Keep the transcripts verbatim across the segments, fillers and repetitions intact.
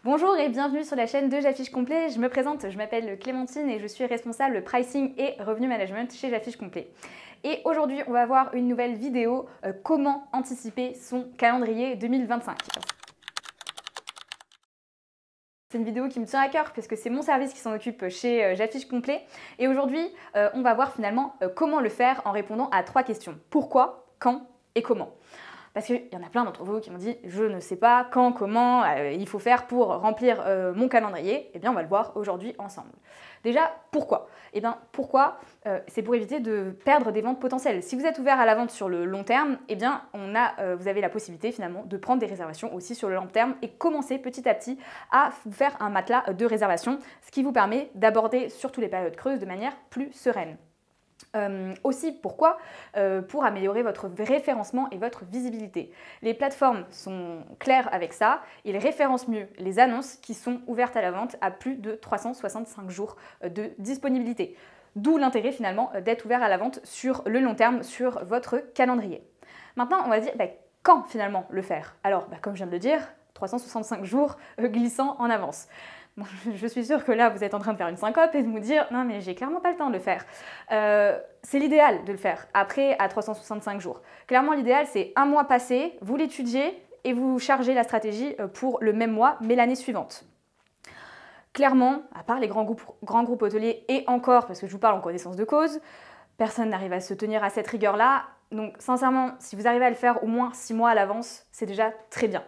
Bonjour et bienvenue sur la chaîne de J'affiche complet. Je me présente, je m'appelle Clémentine et je suis responsable pricing et revenu management chez J'affiche complet. Et aujourd'hui, on va voir une nouvelle vidéo, euh, comment anticiper son calendrier deux mille vingt-cinq. C'est une vidéo qui me tient à cœur parce que c'est mon service qui s'en occupe chez euh, J'affiche complet. Et aujourd'hui, euh, on va voir finalement euh, comment le faire en répondant à trois questions. Pourquoi, quand et comment. Parce qu'il y en a plein d'entre vous qui m'ont dit « je ne sais pas quand, comment euh, il faut faire pour remplir euh, mon calendrier ». Eh bien, on va le voir aujourd'hui ensemble. Déjà, pourquoi? Eh bien, pourquoi euh, C'est pour éviter de perdre des ventes potentielles. Si vous êtes ouvert à la vente sur le long terme, eh bien, on a, euh, vous avez la possibilité finalement de prendre des réservations aussi sur le long terme et commencer petit à petit à vous faire un matelas de réservation, ce qui vous permet d'aborder surtout les périodes creuses de manière plus sereine. Euh, aussi, pourquoi euh, Pour améliorer votre référencement et votre visibilité. Les plateformes sont claires avec ça, ils référencent mieux les annonces qui sont ouvertes à la vente à plus de trois cent soixante-cinq jours de disponibilité. D'où l'intérêt finalement d'être ouvert à la vente sur le long terme, sur votre calendrier. Maintenant, on va dire bah, quand finalement le faire. Alors, bah, comme je viens de le dire, trois cent soixante-cinq jours euh, glissant en avance. Bon, je suis sûre que là, vous êtes en train de faire une syncope et de vous dire « non, mais j'ai clairement pas le temps de le faire euh, ». C'est l'idéal de le faire après à trois cent soixante-cinq jours. Clairement, l'idéal, c'est un mois passé, vous l'étudiez et vous chargez la stratégie pour le même mois, mais l'année suivante. Clairement, à part les grands groupes, grands groupes hôteliers et encore, parce que je vous parle en connaissance de cause, personne n'arrive à se tenir à cette rigueur-là. Donc, sincèrement, si vous arrivez à le faire au moins six mois à l'avance, c'est déjà très bien.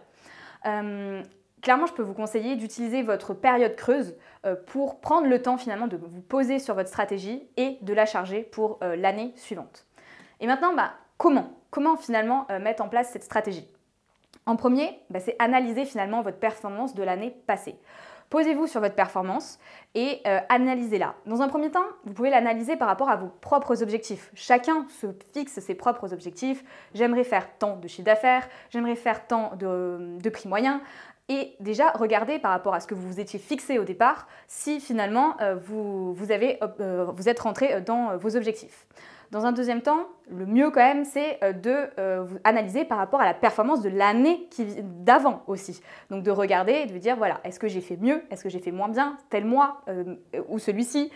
Euh, Clairement, je peux vous conseiller d'utiliser votre période creuse pour prendre le temps finalement de vous poser sur votre stratégie et de la charger pour l'année suivante. Et maintenant, bah, comment Comment finalement mettre en place cette stratégie? En premier, bah, c'est analyser finalement votre performance de l'année passée. Posez-vous sur votre performance et euh, analysez-la. Dans un premier temps, vous pouvez l'analyser par rapport à vos propres objectifs. Chacun se fixe ses propres objectifs. J'aimerais faire tant de chiffre d'affaires, j'aimerais faire tant de, de prix moyen. Et déjà, regardez par rapport à ce que vous vous étiez fixé au départ, si finalement euh, vous, vous, avez, euh, vous êtes rentré dans euh, vos objectifs. Dans un deuxième temps, le mieux quand même, c'est de euh, vous analyser par rapport à la performance de l'année d'avant aussi. Donc de regarder et de vous dire, voilà, est-ce que j'ai fait mieux, est-ce que j'ai fait moins bien, tel mois euh, ou celui-ci,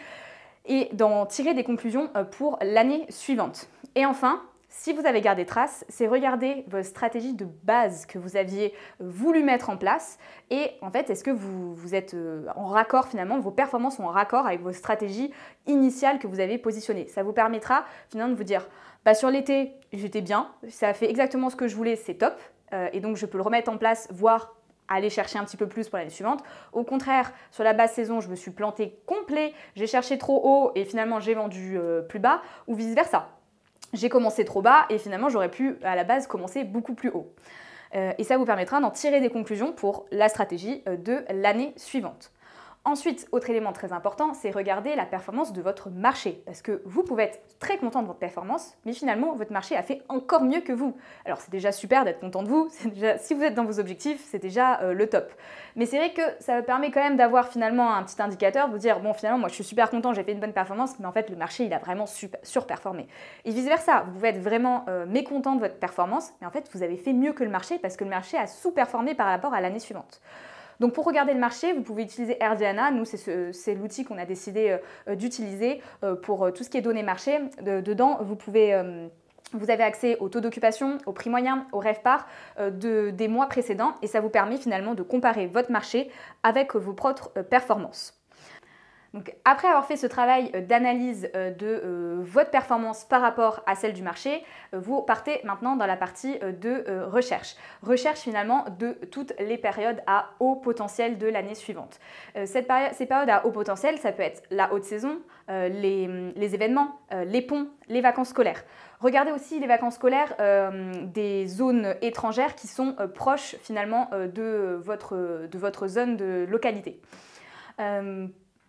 et d'en tirer des conclusions euh, pour l'année suivante. Et enfin, si vous avez gardé trace, c'est regarder vos stratégies de base que vous aviez voulu mettre en place et en fait, est-ce que vous, vous êtes en raccord finalement, vos performances sont en raccord avec vos stratégies initiales que vous avez positionnées. Ça vous permettra finalement de vous dire, bah, sur l'été, j'étais bien, ça a fait exactement ce que je voulais, c'est top euh, et donc je peux le remettre en place, voire aller chercher un petit peu plus pour l'année suivante. Au contraire, sur la basse saison, je me suis plantée complet, j'ai cherché trop haut et finalement j'ai vendu euh, plus bas ou vice versa. J'ai commencé trop bas et finalement j'aurais pu à la base commencer beaucoup plus haut. Euh, et ça vous permettra d'en tirer des conclusions pour la stratégie de l'année suivante. Ensuite, autre élément très important, c'est regarder la performance de votre marché. Parce que vous pouvez être très content de votre performance, mais finalement, votre marché a fait encore mieux que vous. Alors, c'est déjà super d'être content de vous. Déjà, si vous êtes dans vos objectifs, c'est déjà euh, le top. Mais c'est vrai que ça permet quand même d'avoir finalement un petit indicateur, vous dire, bon, finalement, moi, je suis super content, j'ai fait une bonne performance, mais en fait, le marché, il a vraiment super, surperformé. Et vice-versa, vous pouvez être vraiment euh, mécontent de votre performance, mais en fait, vous avez fait mieux que le marché parce que le marché a sous-performé par rapport à l'année suivante. Donc pour regarder le marché, vous pouvez utiliser AirDiana. Nous, c'est ce, l'outil qu'on a décidé euh, d'utiliser euh, pour euh, tout ce qui est données marché. De, dedans, vous pouvez... Euh, Vous avez accès au taux d'occupation, au prix moyen, au RevPAR euh, de, des mois précédents et ça vous permet finalement de comparer votre marché avec vos propres euh, performances. Donc, après avoir fait ce travail d'analyse de euh, votre performance par rapport à celle du marché, euh, vous partez maintenant dans la partie de euh, recherche. Recherche finalement de toutes les périodes à haut potentiel de l'année suivante. Euh, cette péri ces périodes à haut potentiel, ça peut être la haute saison, euh, les, les événements, euh, les ponts, les vacances scolaires. Regardez aussi les vacances scolaires euh, des zones étrangères qui sont euh, proches finalement euh, de, votre, de votre zone de localité. Euh, Alors,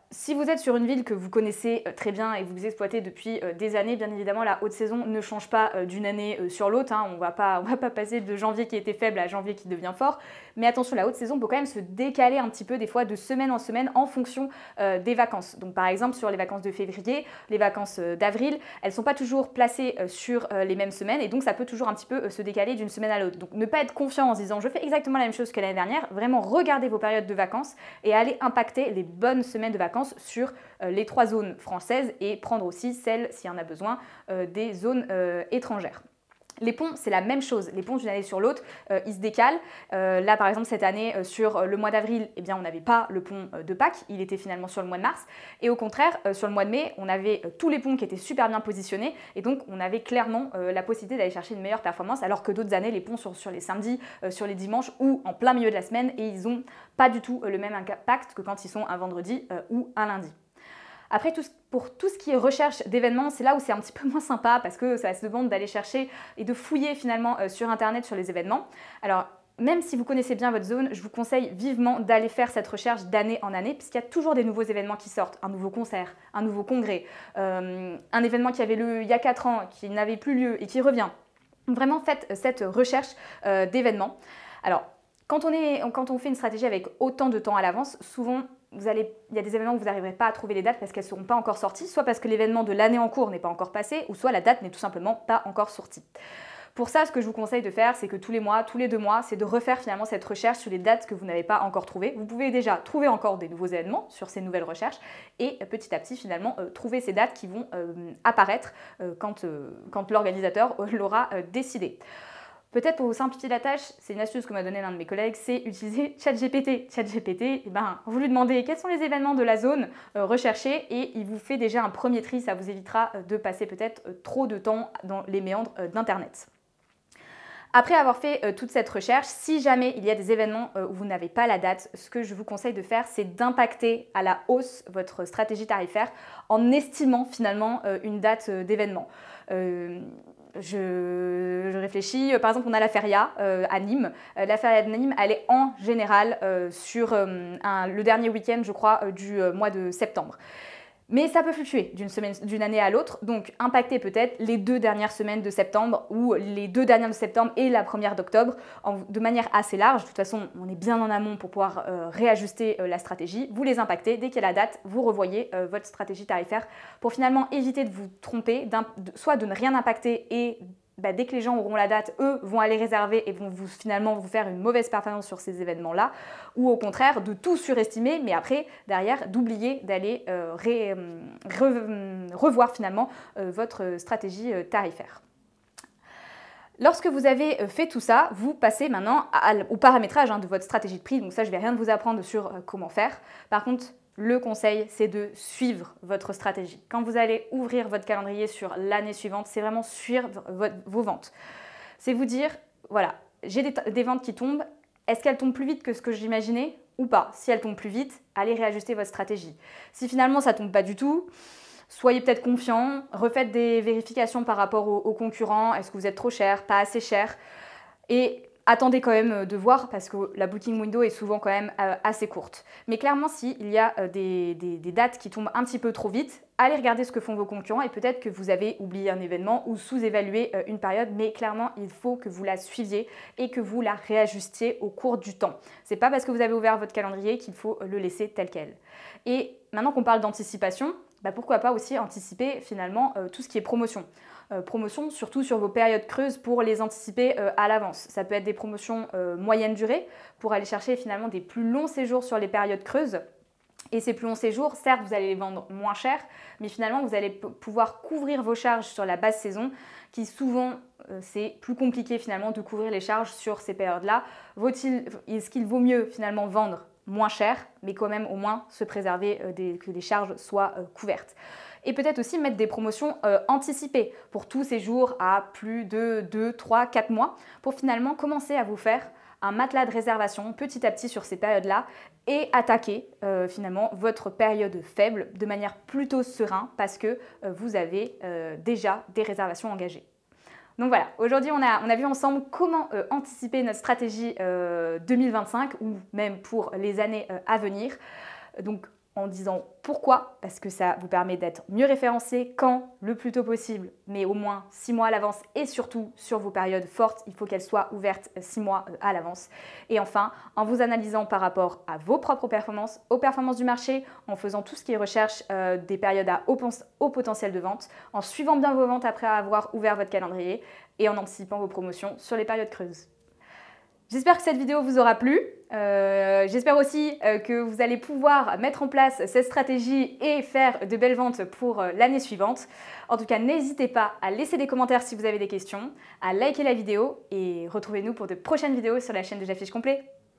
si vous êtes sur une ville que vous connaissez très bien et que vous exploitez depuis des années, bien évidemment, la haute saison ne change pas d'une année sur l'autre. Hein. On ne va pas, on va pas passer de janvier qui était faible à janvier qui devient fort. Mais attention, la haute saison peut quand même se décaler un petit peu des fois de semaine en semaine en fonction euh, des vacances. Donc par exemple, sur les vacances de février, les vacances d'avril, elles ne sont pas toujours placées euh, sur euh, les mêmes semaines et donc ça peut toujours un petit peu euh, se décaler d'une semaine à l'autre. Donc ne pas être confiant en se disant je fais exactement la même chose que l'année dernière, vraiment regardez vos périodes de vacances et allez impacter les bonnes semaines de vacances sur euh, les trois zones françaises et prendre aussi celles, s'il y en a besoin, euh, des zones euh, étrangères. Les ponts, c'est la même chose. Les ponts d'une année sur l'autre, euh, ils se décalent. Euh, là, par exemple, cette année, euh, sur le mois d'avril, eh bien, on n'avait pas le pont euh, de Pâques. Il était finalement sur le mois de mars. Et au contraire, euh, sur le mois de mai, on avait euh, tous les ponts qui étaient super bien positionnés. Et donc, on avait clairement euh, la possibilité d'aller chercher une meilleure performance, alors que d'autres années, les ponts sont sur les samedis, euh, sur les dimanches ou en plein milieu de la semaine. Et ils n'ont pas du tout euh, le même impact que quand ils sont un vendredi euh, ou un lundi. Après, tout, pour tout ce qui est recherche d'événements, c'est là où c'est un petit peu moins sympa parce que ça se demande d'aller chercher et de fouiller finalement euh, sur Internet sur les événements. Alors, même si vous connaissez bien votre zone, je vous conseille vivement d'aller faire cette recherche d'année en année puisqu'il y a toujours des nouveaux événements qui sortent. Un nouveau concert, un nouveau congrès, euh, un événement qui avait lieu il y a quatre ans, qui n'avait plus lieu et qui revient. Vraiment, faites cette recherche euh, d'événements. Alors, quand on, est, quand on fait une stratégie avec autant de temps à l'avance, souvent, Vous allez, il y a des événements où vous n'arriverez pas à trouver les dates parce qu'elles ne seront pas encore sorties, soit parce que l'événement de l'année en cours n'est pas encore passé, ou soit la date n'est tout simplement pas encore sortie. Pour ça, ce que je vous conseille de faire, c'est que tous les mois, tous les deux mois, c'est de refaire finalement cette recherche sur les dates que vous n'avez pas encore trouvées. Vous pouvez déjà trouver encore des nouveaux événements sur ces nouvelles recherches et petit à petit finalement euh, trouver ces dates qui vont euh, apparaître euh, quand, euh, quand l'organisateur euh, l'aura euh, décidé. Peut-être pour vous simplifier la tâche, c'est une astuce que m'a donnée l'un de mes collègues, c'est utiliser ChatGPT. ChatGPT, eh ben, vous lui demandez quels sont les événements de la zone euh, recherchée et il vous fait déjà un premier tri, ça vous évitera euh, de passer peut-être euh, trop de temps dans les méandres euh, d'Internet. Après avoir fait euh, toute cette recherche, si jamais il y a des événements euh, où vous n'avez pas la date, ce que je vous conseille de faire, c'est d'impacter à la hausse votre stratégie tarifaire en estimant finalement euh, une date euh, d'événement. Euh, Je, je réfléchis, par exemple on a la feria euh, à Nîmes. Euh, la feria de Nîmes, elle est en général euh, sur euh, un, le dernier week-end, je crois, euh, du euh, mois de septembre. Mais ça peut fluctuer d'une semaine, d'une année à l'autre, donc impacter peut-être les deux dernières semaines de septembre ou les deux dernières de septembre et la première d'octobre de manière assez large. De toute façon, on est bien en amont pour pouvoir euh, réajuster euh, la stratégie. Vous les impactez, dès qu'il y a la date, vous revoyez euh, votre stratégie tarifaire pour finalement éviter de vous tromper, de, soit de ne rien impacter et bah, dès que les gens auront la date, eux vont aller réserver et vont vous, finalement vous faire une mauvaise performance sur ces événements-là, ou au contraire de tout surestimer, mais après, derrière, d'oublier d'aller euh, ré, re, revoir finalement euh, votre stratégie euh, tarifaire. Lorsque vous avez fait tout ça, vous passez maintenant à, au paramétrage hein, de votre stratégie de prix. Donc ça, je ne vais rien vous apprendre sur euh, comment faire. Par contre, le conseil, c'est de suivre votre stratégie. Quand vous allez ouvrir votre calendrier sur l'année suivante, c'est vraiment suivre votre, vos ventes. C'est vous dire, voilà, j'ai des, des ventes qui tombent, est-ce qu'elles tombent plus vite que ce que j'imaginais ou pas? Si elles tombent plus vite, allez réajuster votre stratégie. Si finalement ça ne tombe pas du tout, soyez peut-être confiant, refaites des vérifications par rapport aux, aux concurrents, est-ce que vous êtes trop cher, pas assez cher, et attendez quand même de voir parce que la booking window est souvent quand même euh, assez courte. Mais clairement, s'il y a euh, des, des, des dates qui tombent un petit peu trop vite, allez regarder ce que font vos concurrents et peut-être que vous avez oublié un événement ou sous-évalué euh, une période, mais clairement, il faut que vous la suiviez et que vous la réajustiez au cours du temps. C'est pas parce que vous avez ouvert votre calendrier qu'il faut le laisser tel quel. Et maintenant qu'on parle d'anticipation, bah pourquoi pas aussi anticiper finalement euh, tout ce qui est promotion. Euh, promotion, surtout sur vos périodes creuses pour les anticiper euh, à l'avance. Ça peut être des promotions euh, moyenne durée pour aller chercher finalement des plus longs séjours sur les périodes creuses. Et ces plus longs séjours, certes, vous allez les vendre moins cher, mais finalement, vous allez pouvoir couvrir vos charges sur la basse saison, qui souvent, euh, c'est plus compliqué finalement de couvrir les charges sur ces périodes-là. Est-ce qu'il vaut mieux finalement vendre moins cher, mais quand même au moins se préserver euh, des, que les charges soient euh, couvertes? Et peut-être aussi mettre des promotions euh, anticipées pour tous ces jours à plus de deux, trois, quatre mois pour finalement commencer à vous faire un matelas de réservation petit à petit sur ces périodes-là et attaquer euh, finalement votre période faible de manière plutôt sereine parce que euh, vous avez euh, déjà des réservations engagées. Donc voilà, aujourd'hui on a, on a vu ensemble comment euh, anticiper notre stratégie euh, deux mille vingt-cinq ou même pour les années euh, à venir. Donc en disant pourquoi, parce que ça vous permet d'être mieux référencé quand, le plus tôt possible, mais au moins six mois à l'avance et surtout sur vos périodes fortes, il faut qu'elles soient ouvertes six mois à l'avance. Et enfin, en vous analysant par rapport à vos propres performances, aux performances du marché, en faisant tout ce qui est recherche euh, des périodes à haut, haut potentiel de vente, en suivant bien vos ventes après avoir ouvert votre calendrier et en anticipant vos promotions sur les périodes creuses. J'espère que cette vidéo vous aura plu. Euh, J'espère aussi euh, que vous allez pouvoir mettre en place cette stratégie et faire de belles ventes pour euh, l'année suivante. En tout cas, n'hésitez pas à laisser des commentaires si vous avez des questions, à liker la vidéo et retrouvez-nous pour de prochaines vidéos sur la chaîne de J'affiche complet.